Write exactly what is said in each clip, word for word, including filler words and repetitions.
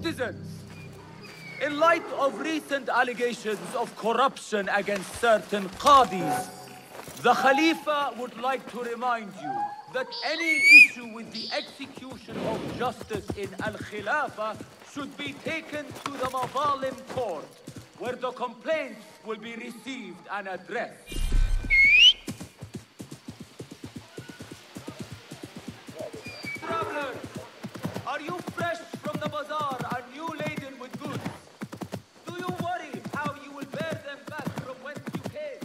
Citizens, in light of recent allegations of corruption against certain qadis, the Khalifa would like to remind you that any issue with the execution of justice in Al-Khilafah should be taken to the Mazalim court, where the complaint will be received and addressed. Travelers, are you fresh from the bazaar and new laden with goods? Do you worry how you will bear them back from whence you came?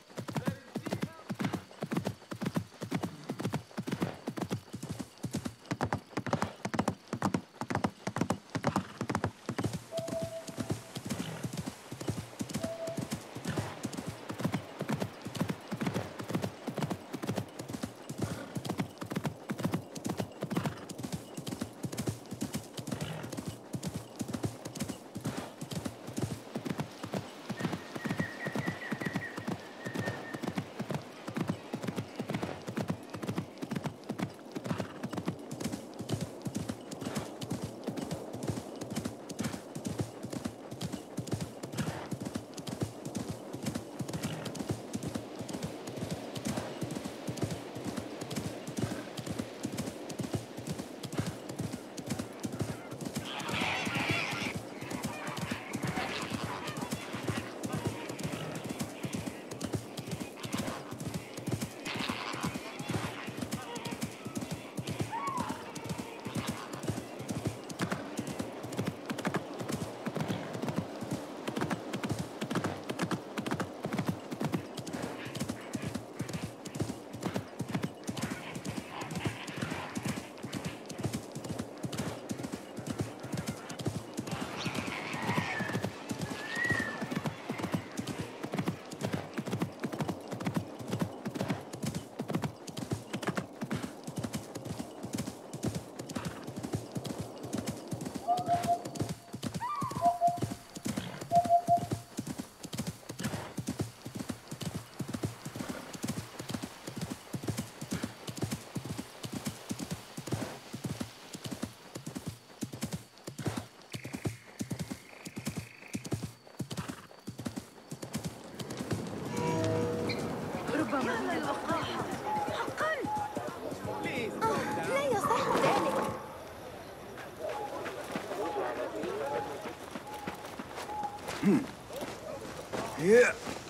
Yeah.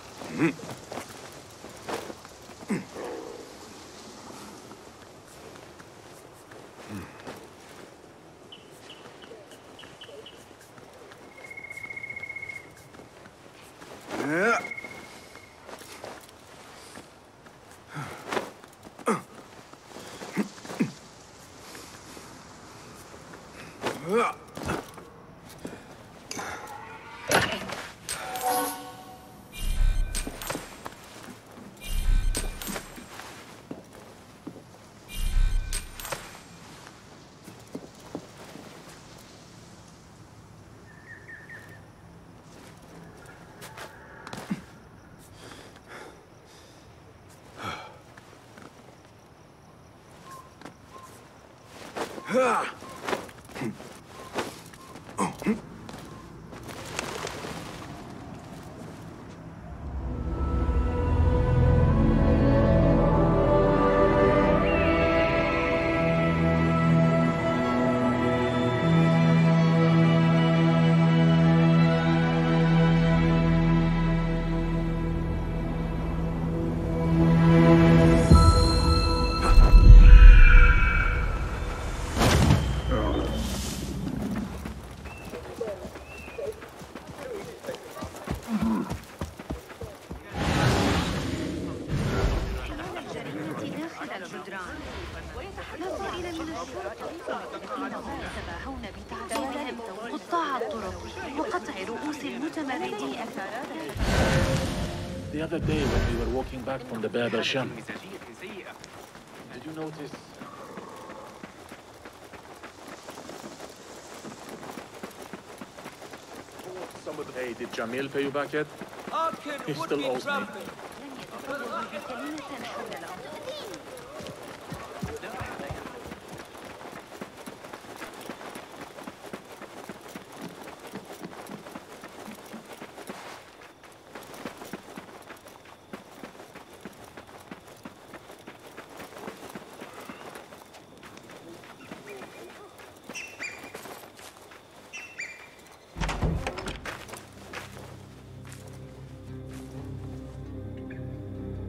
The other day when we were walking back from the Bab al-Sham, did you notice? Some of the... Hey, did Jamil pay you back yet? He still owes me.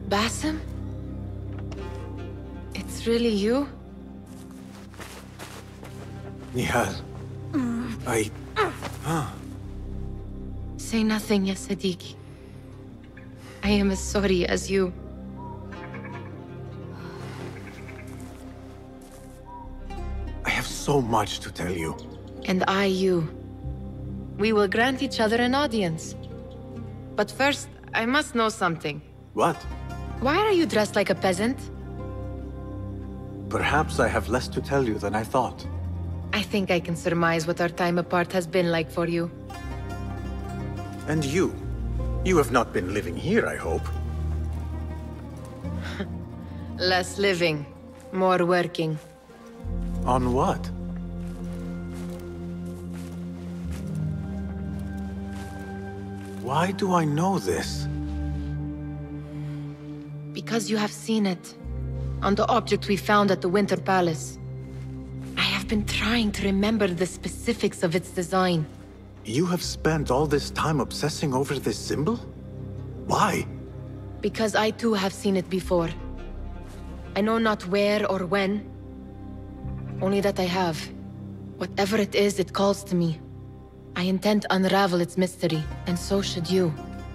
Basim? It's really you? Nehal. I... Huh. Say nothing, ya Sadiq. I am as sorry as you. I have so much to tell you. And I you. We will grant each other an audience. But first, I must know something. What? Why are you dressed like a peasant? Perhaps I have less to tell you than I thought. I think I can surmise what our time apart has been like for you. And you? You have not been living here, I hope. Less living, more working. On what? Why do I know this? Because you have seen it. On the object we found at the Winter Palace. I have been trying to remember the specifics of its design. You have spent all this time obsessing over this symbol? Why? Because I too have seen it before. I know not where or when. Only that I have. Whatever it is, it calls to me. I intend to unravel its mystery, and so should you.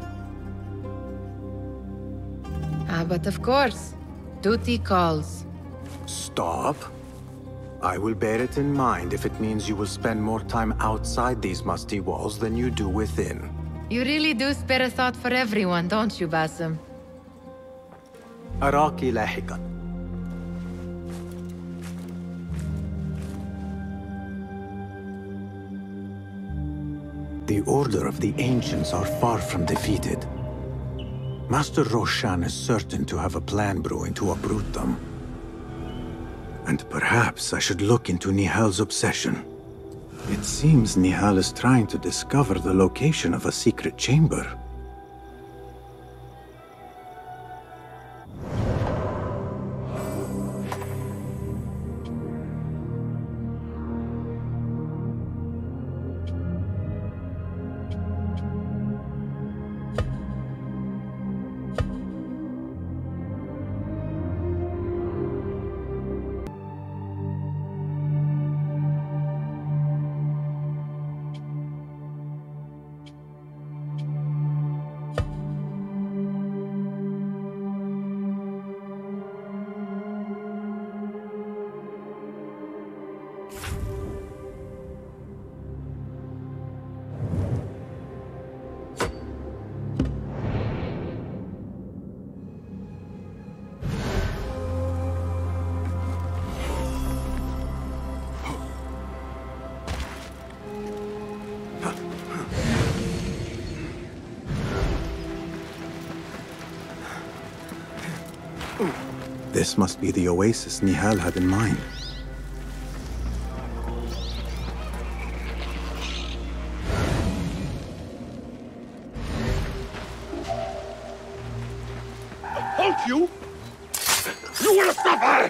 Ah, but of course, duty calls. Stop. I will bear it in mind if it means you will spend more time outside these musty walls than you do within. You really do spare a thought for everyone, don't you, Basim? أراكِ لاحقاً. The Order of the Ancients are far from defeated. Master Roshan is certain to have a plan brewing to uproot them. And perhaps I should look into Nehal's obsession. It seems Nehal is trying to discover the location of a secret chamber. This must be the oasis Nehal had in mind. Halt you! You will suffer!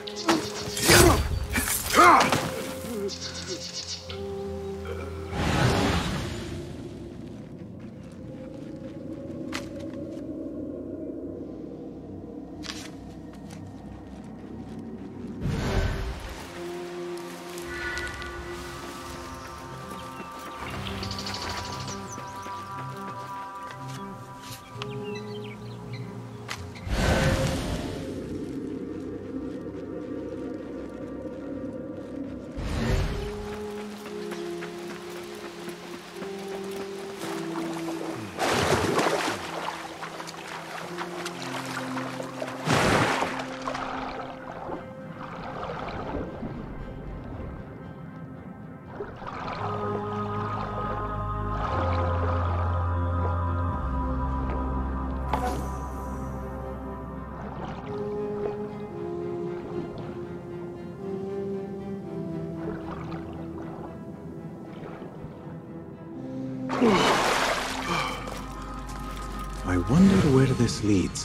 I wonder where this leads.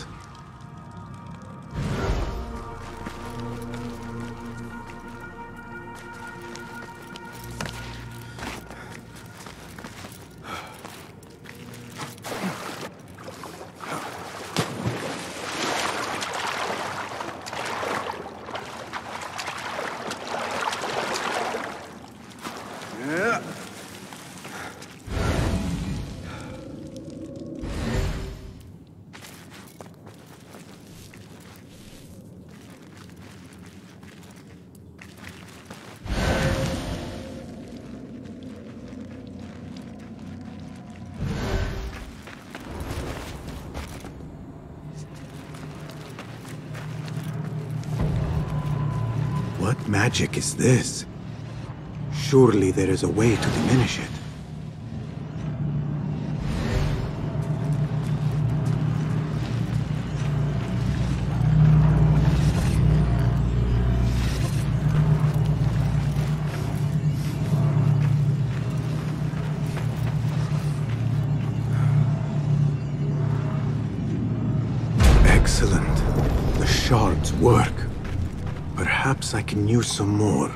What magic is this? Surely there is a way to diminish it. Excellent. The shards work. Perhaps I can use some more.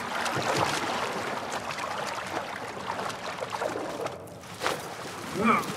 Ugh.